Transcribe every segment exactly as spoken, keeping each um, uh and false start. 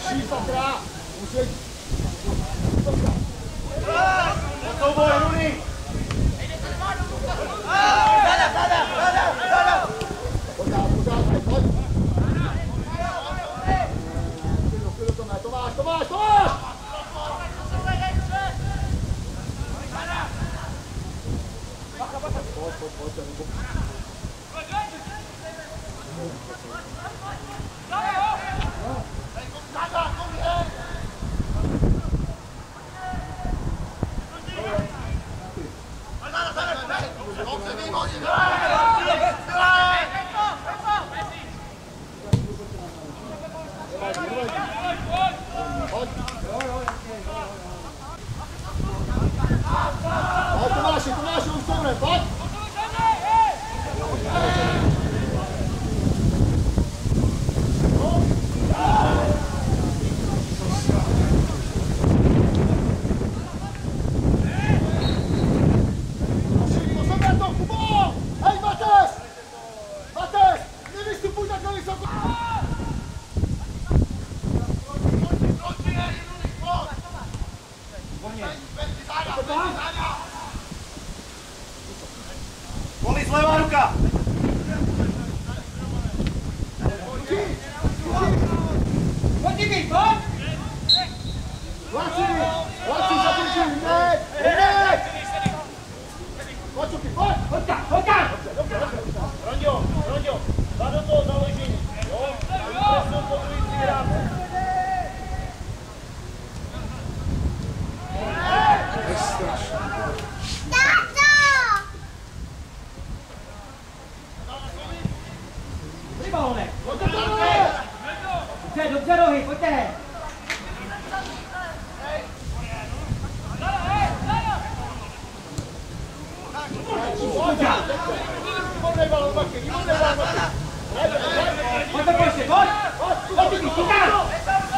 Vyšší sakra! Musí... Souboj, Rudy! Zada, zada, zada, zada! Pořád, pořád, pojď! Klidu, klidu, Tome, Tomáš, Tomáš, Tomáš! Pojď, pojď, pojď, pojď. Tomáši, Tomáši, už dobré, pojď! Polis, levá ruka! Pojď, Jimmy, pojď! Laci, Laci, zakončí, hned, hned! Pojď, Čuky, pojď! Hoďka, hoďka! Dobře, dobře, dobře. Rondio, Rondio, dá do toho založení, jo? Presun podrující hrát. Balone. Dobře, dobře, rohy, pojďte! Výborný balon, Maky, výborný balon, Maky. Pojďte, pojďte, pojď! Pojď, Jimmy, chytá!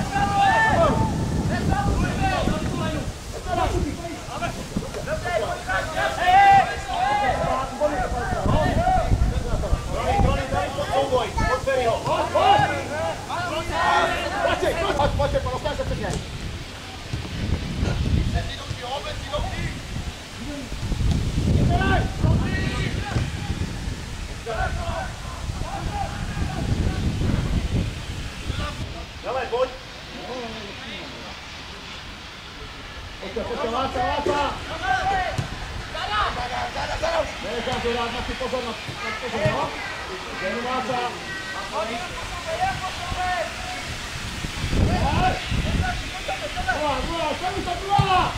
Pojďte, porozkáž se předně. Hele, pojď. Pojďte, pojďte, Láca, Láca. Nenechám to dát na ty pozor, na pozor, no. Jenom Láca. Druhá, druhá, staví se druhá!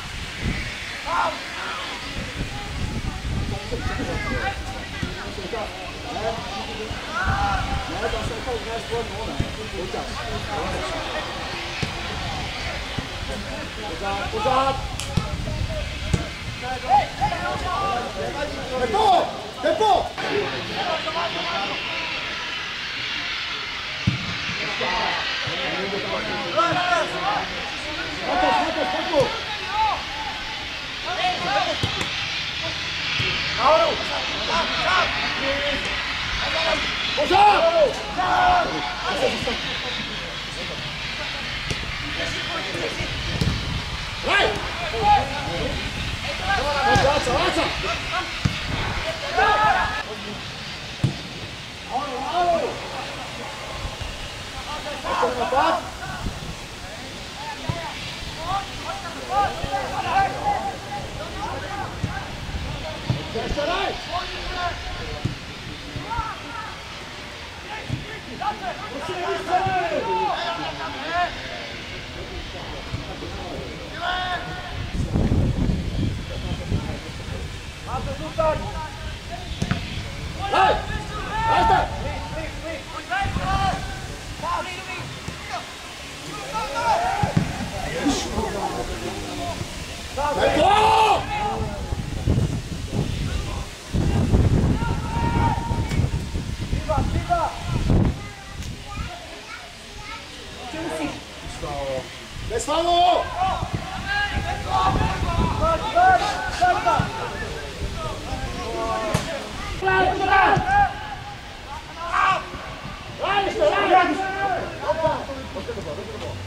Ne, tam se nechal unést volem, no ne, pojďte. Pořád, pořád! Tempo! Tempo! Matos, Matos, tempo! Nahoru! Pořád! Hej! Pojď, Láca, Láca! Ahoj, ahoj! Pojďte napad! Ještě daj! Musíme vystřelit! Máte zůstat! Hej! Hejte! Tempo! Viva, viva! Bez falu! Rádiš to, rádiš! Dobře, dobře to bylo, dobře to bylo.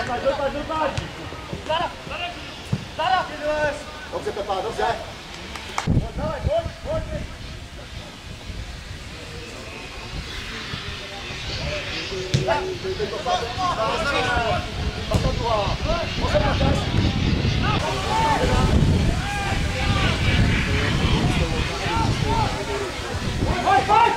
Vypad, vypad, vypad! Zara! Zara! Dobře, Pepa, dobře. Pojď, dávaj, pojď, pojď! Pojď, pojď!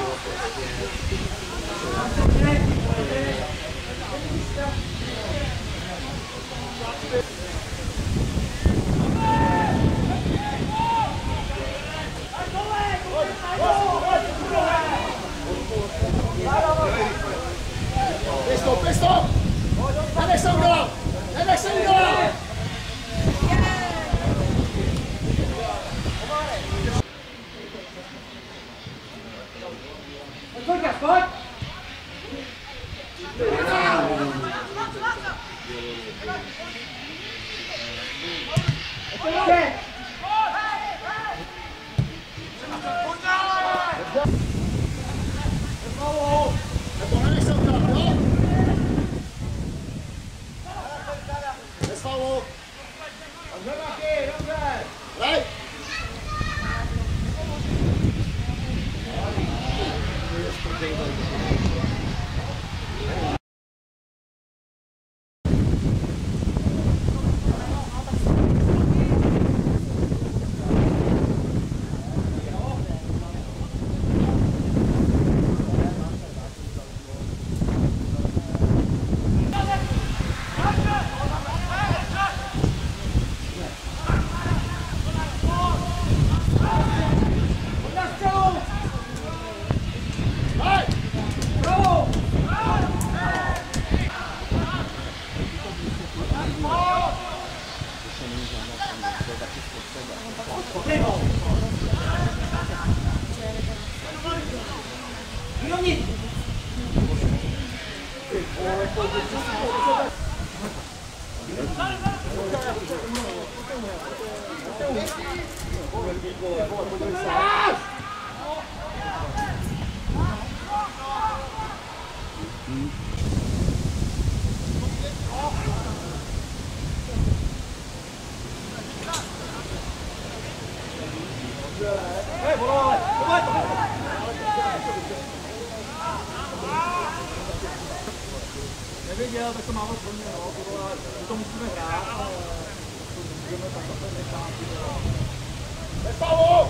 Pistol, pistol! Nenech se udělat! Nenech se udělat! Pojď, pojď! Pojď! Nebo nenech se udělat, jo? Bez faulu. Dobře, Maki, dobře! Hraj! Nevěděl, tak to málo pro mě, no, to musíme hrát, ale můžeme takhle nechat. Bez faulu!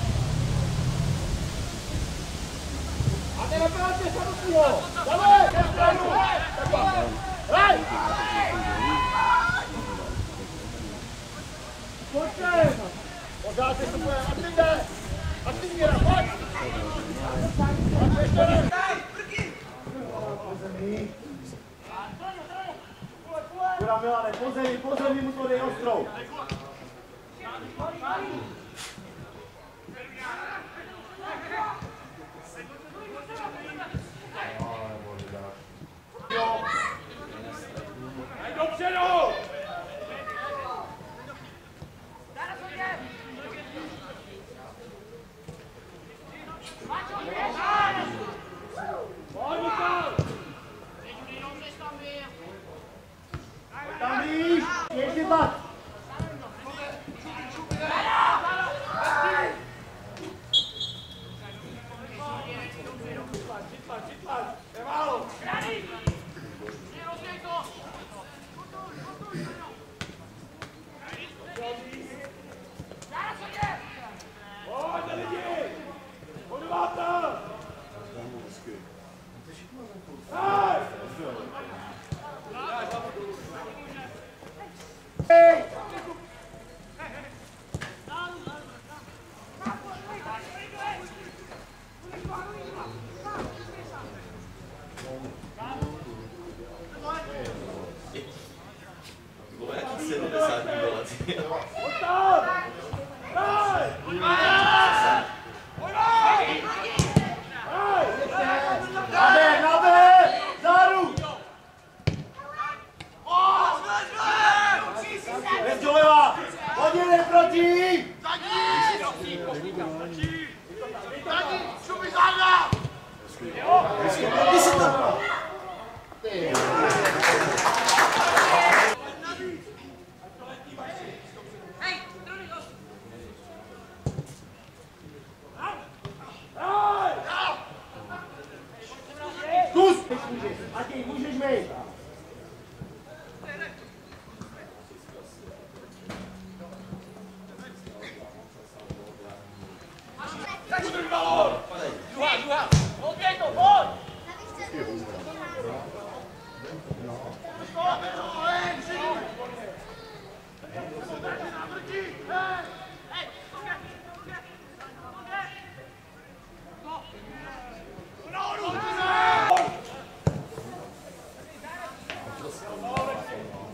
A ty neprávě samotného! Dávaj! Hraj! Pojďte! Pořád si stupuje, aktivně! Aktivně, pojď! Pojď ještě jeden! Kurá Milane, po zemi, po zemi mu to dej ostrou! Dopředu! Tam víš! Ještě bat! Nabe, nabe! Záru! Bezděleva! Hodiny proti! Ty si to...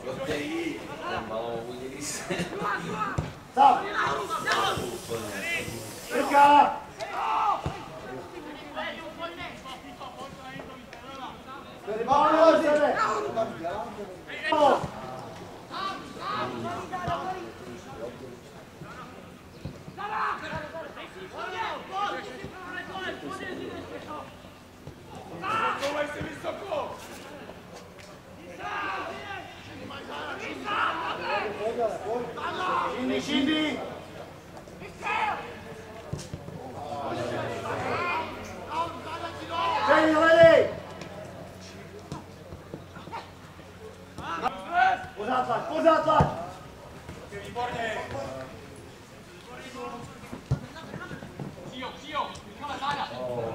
Stop! Trka! Vamos, sebe! Chovej si vysoko! Shindy, Shindy! Jenny, hledej! Pořád tlač, pořád tlač! Výborně! Přijou, přijou, Michale, záda!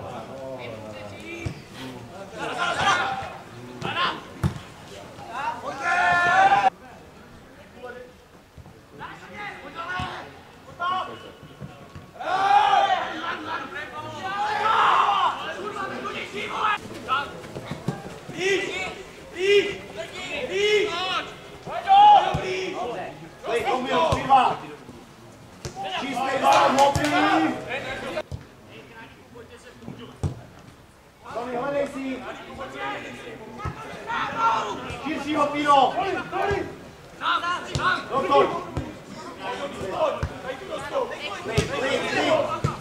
Širšího, Pino! Doktor! Klid, klid, klid!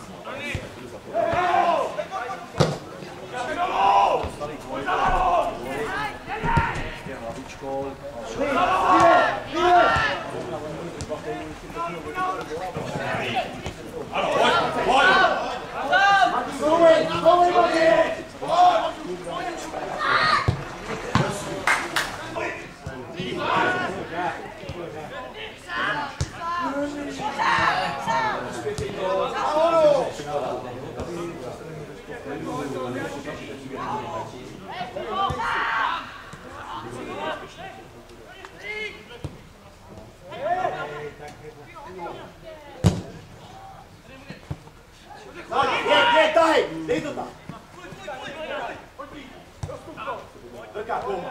Dej, tahej! Dej to tam! Trka, půl!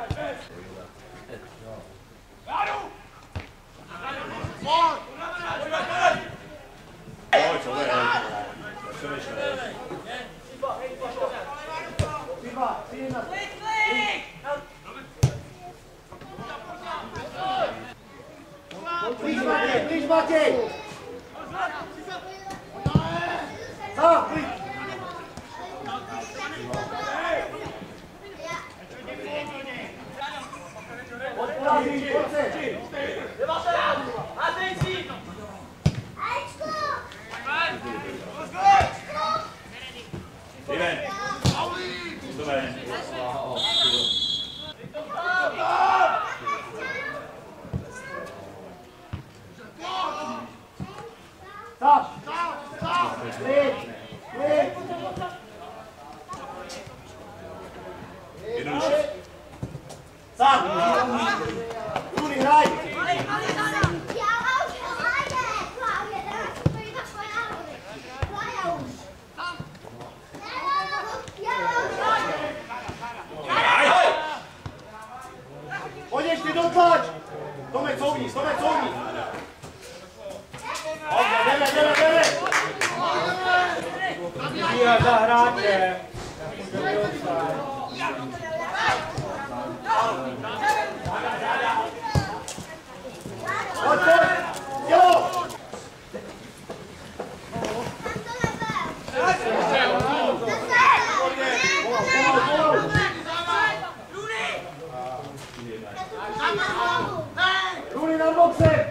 Piva, přijde na... Blíž Matěj, blíž Matěj! Sám, blíž! Odpůrazí, pojď se! Jdeme! Jdeme! Stop! Klid! Klid! Jednoduše. Sám! Růny, hraj! Pojď ještě dotlač! Tome, couvni, Tome, couvni! Jdeme, jdeme, jdeme! Díra za hráče! Pojď, pojď! Jo! Růny na boxe!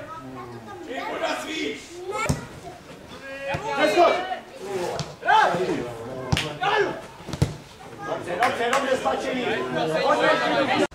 Neskoč! Dobře, dobře, dobře, stačení! Pojďme!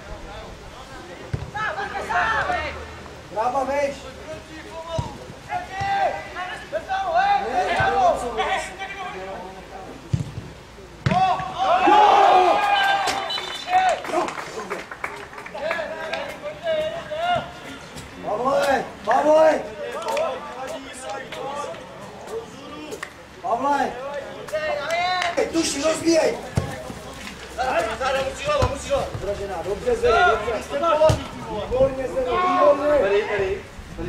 Brava, veš! Pavle! Tuši, rozbíjej! Záda musí hlava, musí hlava. Zdražená, dobře, Zeri, dobře. Výborně, Zeri, výborně. Tady, tady.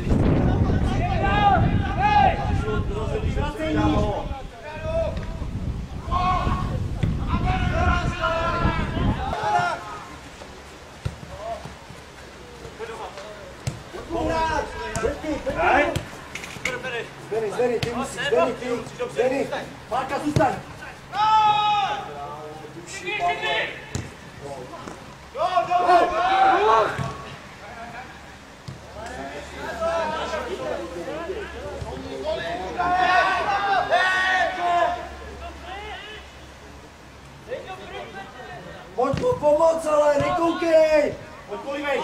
Zdeny, Zdeny, ty musíš, Zdeny, ty, Zdeny, Marka, zůstaň. Pojď mu pomoct, ale nekoukej! Pojď, polívej.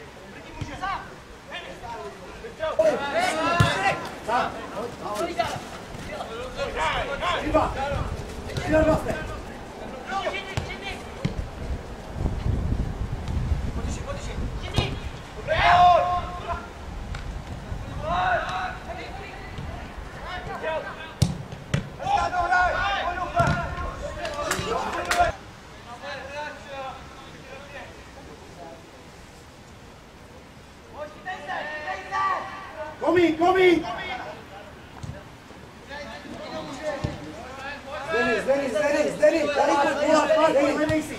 Iva! Iva vlastně! Komí, komí! Zdeny, Zdeny, Zdeny, Zdeny, tady to dělat, Zdeny, hledej si.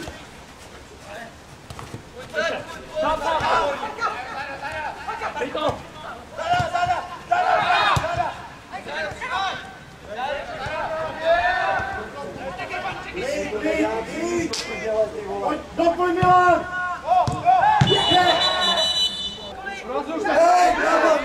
Pojď, doplň Milan! Hej, bravo!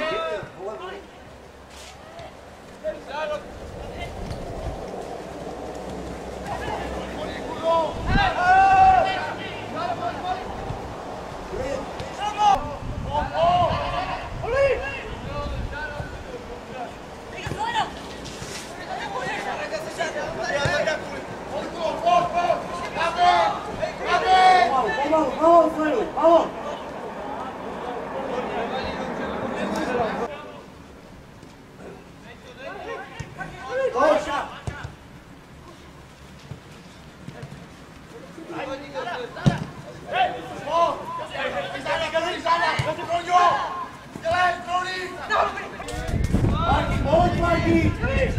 Pomalu, pomalu, sleduj, pomalu! Marky, pojď, Marky!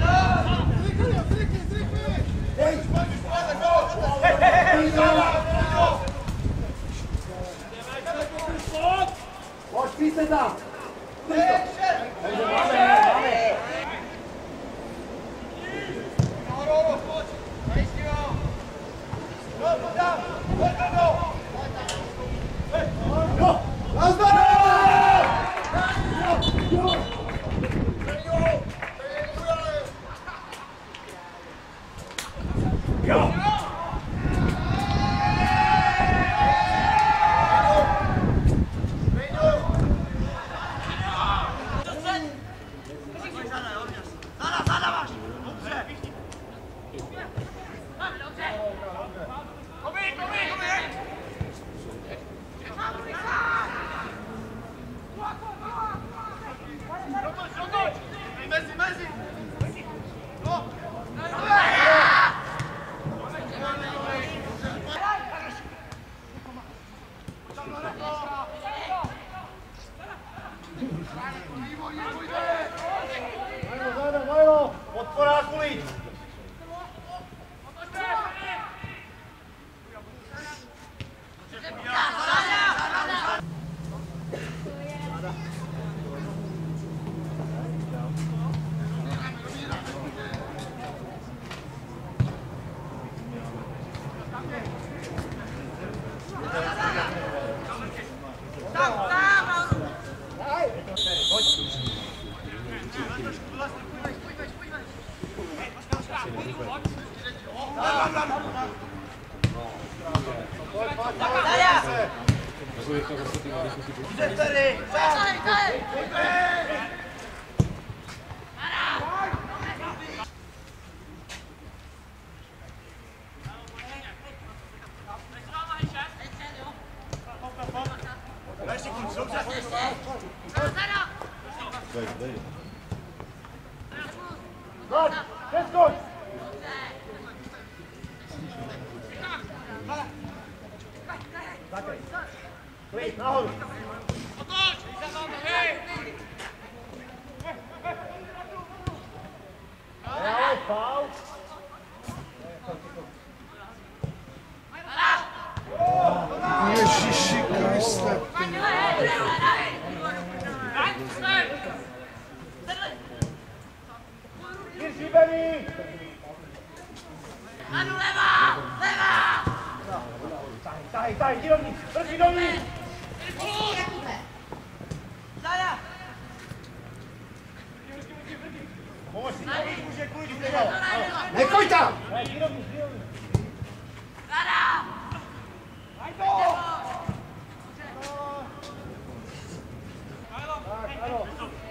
Pojď, píšte tam! Podpora kulit. Pojď, přeskoč! Zakryj. Klid, nahoru. Ale faul. Ježiši Kriste. Vyříbený. Anu, levá! Levá! Tahej, tahej, jdi dovnitř, vrti dovnitř. Záda! Pomož si, může kvůli jdi Nekoj tam! dovnitř, jdi dovnitř. Záda! Tak, ano.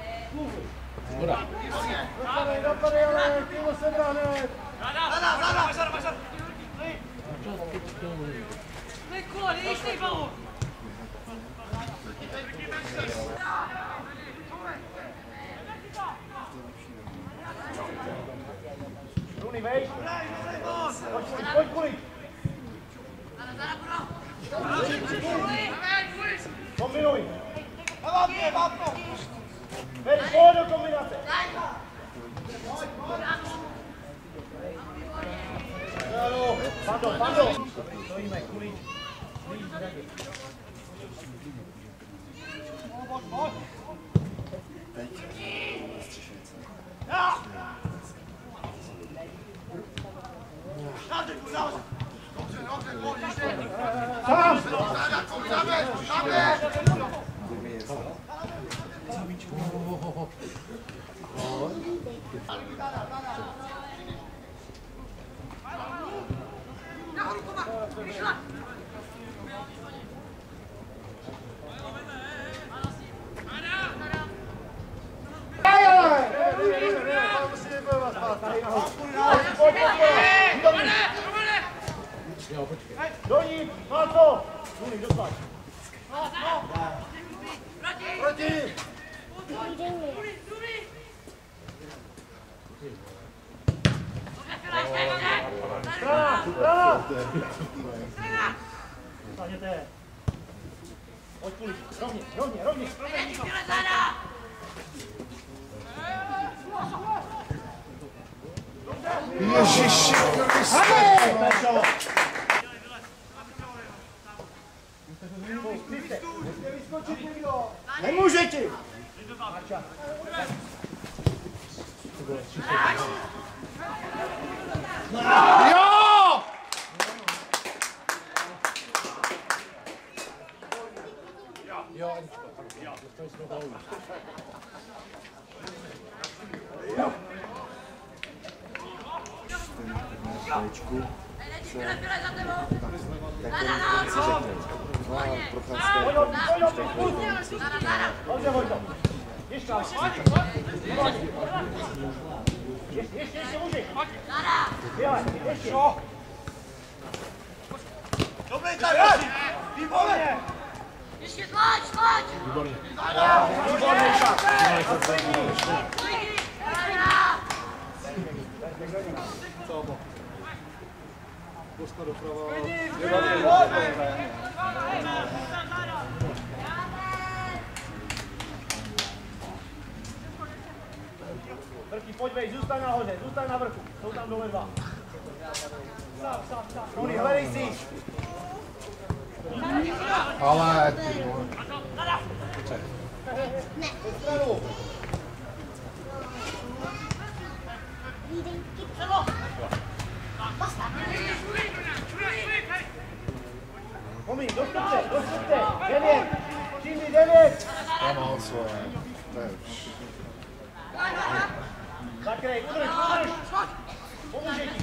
Dopadej, dopadej, ale chtělo se bránit. Nej, kolla, det gick dig bara! Runy, vej. Pojď, pojď, pojď. Kombinuj. Vej, pojď do kombinace. Ano, pardon, pardon. Stojíme, kulič. Kulič, řadě. Dojít, má to! Runy, dostat. Proti! Strana, strana! Staněte. Pojď půli, rovně, rovně, rovně. Ježiši Kriste. Pečo! Nemůže ti! Jo! Jo, Aničko, dostali jsme gólu. Jo. Včku se tak si řekne, dva procházky. Dobře, Vojto. Ještě, ještě, ještě, ještě může. Běle, ještě. Dobrý, tak, výborně. Ještě tlač, tlač! Výborně. Výborně, tak. Posta doprava. Vrky, pojď vej, zůstaň nahoře, zůstaň na vrchu. Jsou tam dole dva. Runy, hledej si. Ale ty vole. Stranu. Pomí, dostupte, dostupte. Devět. Čími, devět. Já mám svoje. To je už. Zakrej, udrž, udrž. Pomůže ti.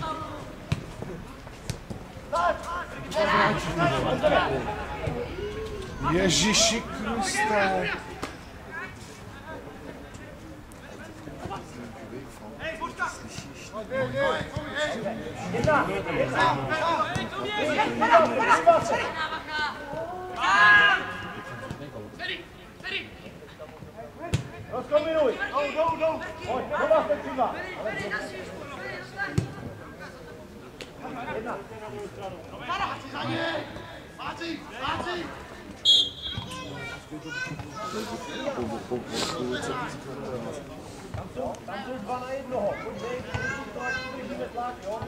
Ježiši Kriste. Jedna, jedna. Vybav se. Rozkombinuj. Pojď, doba jste křidla. Jedna. Po, po, po, po ulici víc. Tam jsou, tam jsou dva na jednoho. Podívej, když to ať držíme tlak, jo?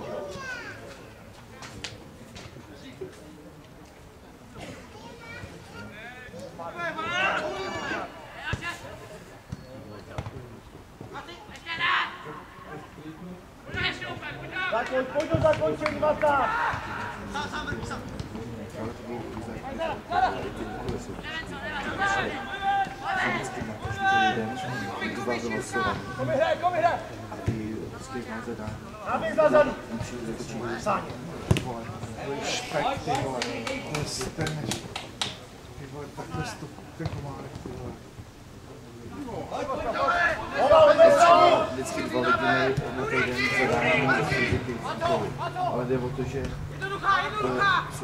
Zakonč, pojď do zakončení, Mata! Ale to bylo vždycky na každý den, dva vylosovaný. Kom hraj, kom hraj! A ty prostě máš zadání. Náběh za zadu! Musí zatočit. Sáně. Vole, to je špek, ty vole. To je strneš. Ty vole, takhle stup, ten komárek, ty vole. Pomalu, bez zálu! Vždycky dva lidi mají na týden zadání na fyziky. Ale jde o to, že jsou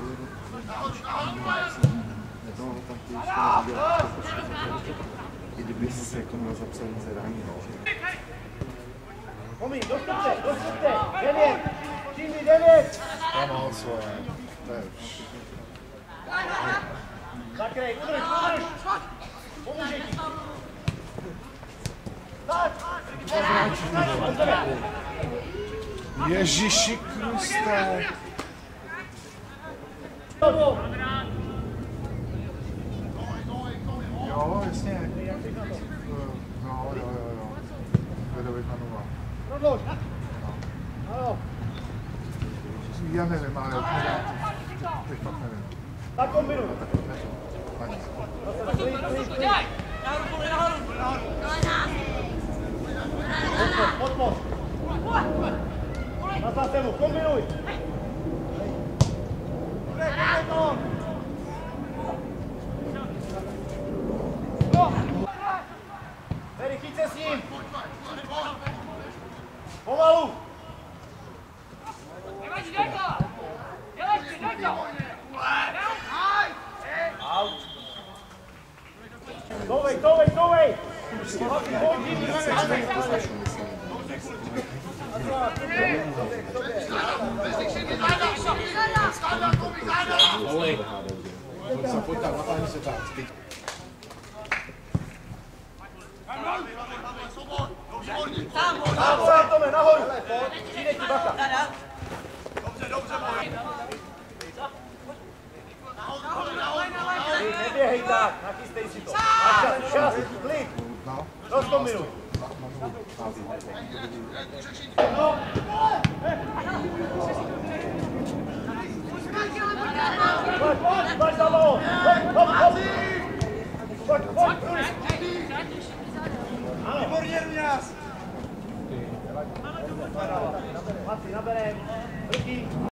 no, tam ty ještě nedělat. I kdyby jsi jako měl zapsaný zadání, takže... Pomí, dostupte, dostupte! Devět! Čími, devět! Ano, svoje. To je už. Zakrej, udrž, udrž! Pomůže ti! Tak! Ježiši Kriste. Jo, jasně. No, jo, jo, jo. Vedovit na nula. Prodlouž! Ano. Já nevím, ale já teď fakt nevím. Tak kombinuj! Ani. Klid, klid, klid! Podpoř! Na zásemu, kombinuj! Tady, chyť se s ním! Pomalu! Touvej, touvej, touvej! Pojď tam, natáhni se tak. Nahoru, Tome, nahoru! Přijde ti baka! Neběhej tak, nachystej si to. Čas, čas, klid! Rozkombinuj! No! Pojď, pojď, pojď za mnou! Hop, hop, hop! Pojď, pojď, pojď! Výborně, Ruňas! Maci, naberem, ruky!